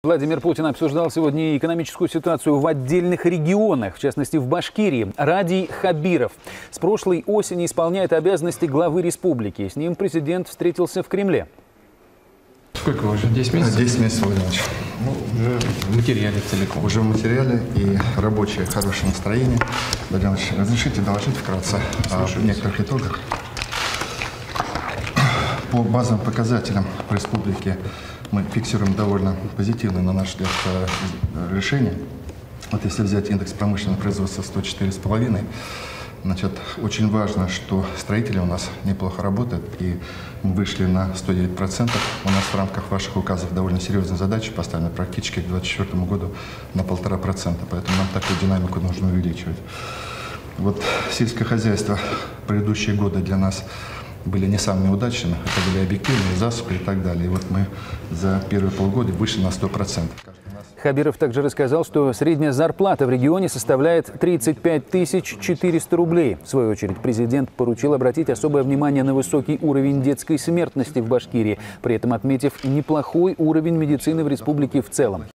Владимир Путин обсуждал сегодня экономическую ситуацию в отдельных регионах, в частности в Башкирии. Радий Хабиров с прошлой осени исполняет обязанности главы республики. С ним президент встретился в Кремле. Сколько вы уже? 10 месяцев? 10 месяцев, Владимир Ильич. Ну, уже в материале целиком. Уже в материале и рабочее хорошее настроение. Владимир Ильич, разрешите доложить вкратце о некоторых итогах. По базовым показателям в республике мы фиксируем довольно позитивное, на наш взгляд, решение. Вот если взять индекс промышленного производства 104,5, значит, очень важно, что строители у нас неплохо работают, и мы вышли на 109%. У нас в рамках ваших указов довольно серьезная задача поставлена практически к 2024 году на 1,5%, поэтому нам такую динамику нужно увеличивать. Вот сельское хозяйство предыдущие годы для нас были не самыми удачными, это были объективные засухи и так далее. И вот мы за первые полгода вышли на 100%. Хабиров также рассказал, что средняя зарплата в регионе составляет 35 400 рублей. В свою очередь президент поручил обратить особое внимание на высокий уровень детской смертности в Башкирии, при этом отметив неплохой уровень медицины в республике в целом.